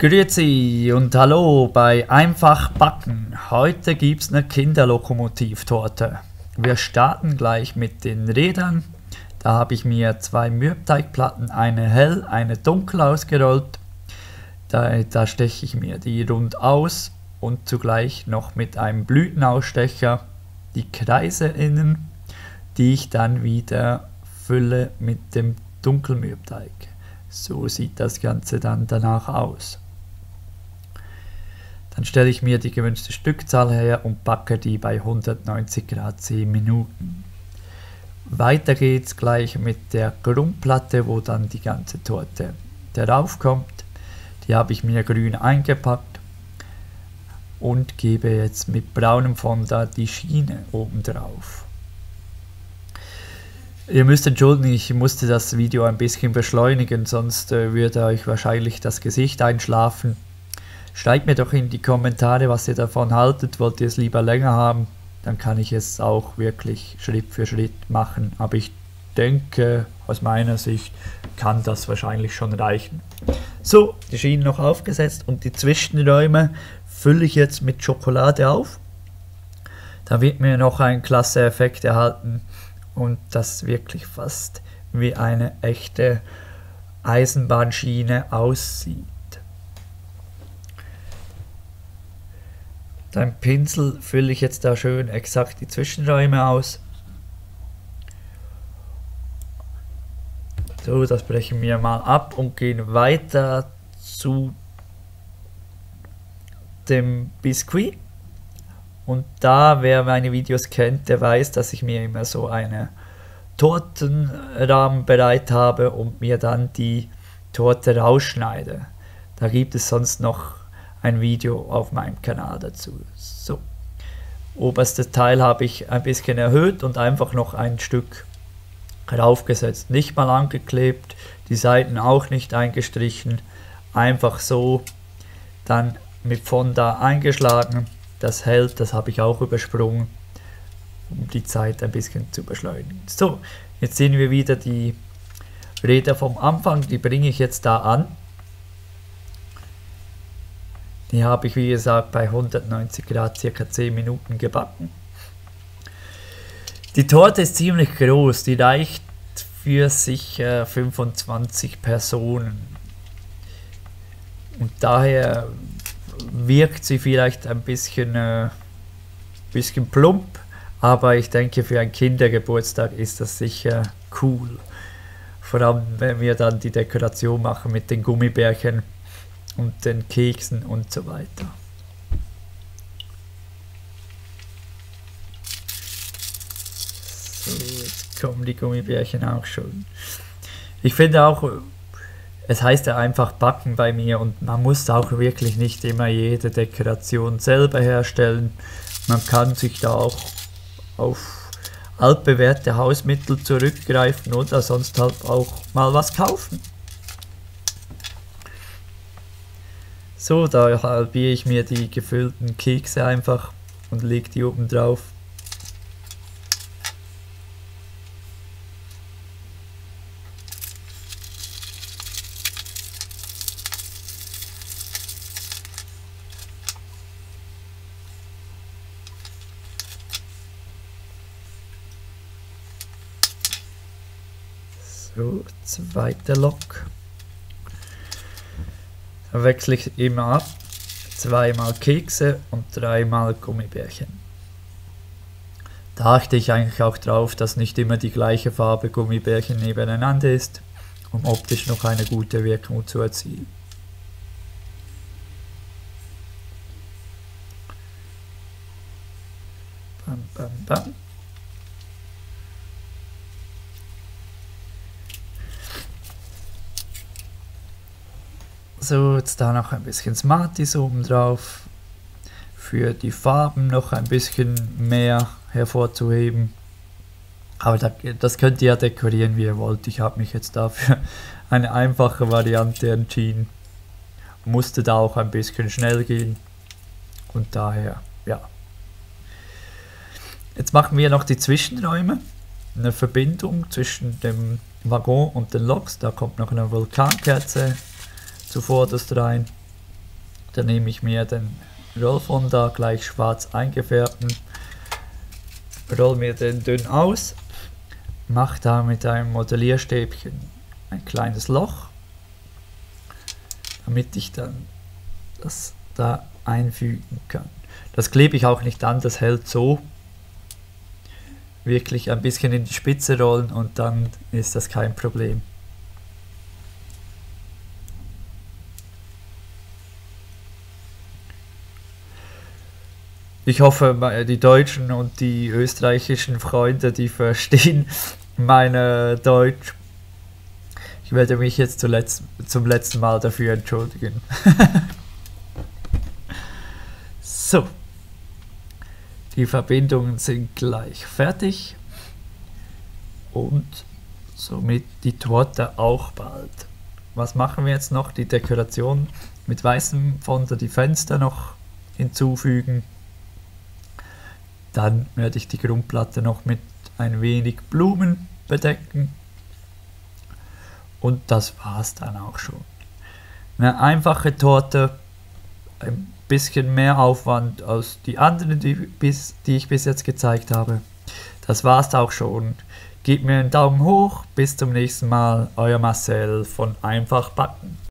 Grüezi und hallo bei Einfach Backen. Heute gibt's eine Kinderlokomotivtorte. Wir starten gleich mit den Rädern. Da habe ich mir zwei Mürbteigplatten, eine hell, eine dunkel ausgerollt. Da steche ich mir die rund aus und zugleich noch mit einem Blütenausstecher die Kreise innen, die ich dann wieder fülle mit dem Dunkelmürbteig. So sieht das Ganze dann danach aus. Dann stelle ich mir die gewünschte Stückzahl her und backe die bei 190 Grad 10 Minuten. Weiter geht's gleich mit der Grundplatte, wo dann die ganze Torte darauf kommt. Die habe ich mir grün eingepackt und gebe jetzt mit braunem Fondant die Schiene oben drauf. Ihr müsst entschuldigen, ich musste das Video ein bisschen beschleunigen, sonst würde euch wahrscheinlich das Gesicht einschlafen. Schreibt mir doch in die Kommentare, was ihr davon haltet. Wollt ihr es lieber länger haben? Dann kann ich es auch wirklich Schritt für Schritt machen. Aber ich denke, aus meiner Sicht kann das wahrscheinlich schon reichen. So, die Schienen noch aufgesetzt und die Zwischenräume fülle ich jetzt mit Schokolade auf. Da wird mir noch ein klasse Effekt erhalten und das wirklich fast wie eine echte Eisenbahnschiene aussieht. Dein Pinsel fülle ich jetzt da schön exakt die Zwischenräume aus. So, das brechen wir mal ab und gehen weiter zu dem Biskuit. Und da, wer meine Videos kennt, der weiß, dass ich mir immer so eine Tortenrahmen bereit habe und mir dann die Torte rausschneide. Da gibt es sonst noch ein Video auf meinem Kanal dazu. So, oberstes Teil habe ich ein bisschen erhöht und einfach noch ein Stück raufgesetzt. Nicht mal angeklebt, die Seiten auch nicht eingestrichen, einfach so dann mit Fondant eingeschlagen. Das hält, das habe ich auch übersprungen, um die Zeit ein bisschen zu beschleunigen. So, jetzt sehen wir wieder die Räder vom Anfang, die bringe ich jetzt da an. Die habe ich, wie gesagt, bei 190 Grad circa 10 Minuten gebacken. Die Torte ist ziemlich groß, die reicht für sicher 25 Personen. Und daher wirkt sie vielleicht ein bisschen plump, aber ich denke, für einen Kindergeburtstag ist das sicher cool. Vor allem, wenn wir dann die Dekoration machen mit den Gummibärchen und den Keksen und so weiter. So, jetzt kommen die Gummibärchen auch schon. Ich finde auch, es heißt ja einfach backen bei mir und man muss auch wirklich nicht immer jede Dekoration selber herstellen. Man kann sich da auch auf altbewährte Hausmittel zurückgreifen oder sonst halt auch mal was kaufen. So, da halbiere ich mir die gefüllten Kekse einfach und lege die oben drauf. So, zweiter Lok. Da wechsle ich immer ab, zweimal Kekse und dreimal Gummibärchen. Da achte ich eigentlich auch drauf, dass nicht immer die gleiche Farbe Gummibärchen nebeneinander ist, um optisch noch eine gute Wirkung zu erzielen. Bam, bam, bam. So, jetzt da noch ein bisschen Smarties oben drauf, für die Farben noch ein bisschen mehr hervorzuheben. Aber das könnt ihr ja dekorieren, wie ihr wollt. Ich habe mich jetzt dafür eine einfache Variante entschieden. Musste da auch ein bisschen schnell gehen und daher, ja. Jetzt machen wir noch die Zwischenräume, eine Verbindung zwischen dem Waggon und den Loks. Da kommt noch eine Vulkankerze zuvorderst rein. Dann nehme ich mir den Rollfonder, gleich schwarz eingefärbten, roll mir den dünn aus, mache da mit einem Modellierstäbchen ein kleines Loch, damit ich dann das da einfügen kann. Das klebe ich auch nicht an, das hält so. Wirklich ein bisschen in die Spitze rollen und dann ist das kein Problem. Ich hoffe, die deutschen und die österreichischen Freunde, die verstehen meine Deutsch. Ich werde mich jetzt zum letzten Mal dafür entschuldigen. So, die Verbindungen sind gleich fertig und somit die Torte auch bald. Was machen wir jetzt noch? Die Dekoration mit weißem Fonder, die Fenster noch hinzufügen. Dann werde ich die Grundplatte noch mit ein wenig Blumen bedecken. Und das war's dann auch schon. Eine einfache Torte, ein bisschen mehr Aufwand als die anderen, die ich bis jetzt gezeigt habe. Das war's auch schon. Gebt mir einen Daumen hoch, bis zum nächsten Mal, euer Marcel von Einfach Backen.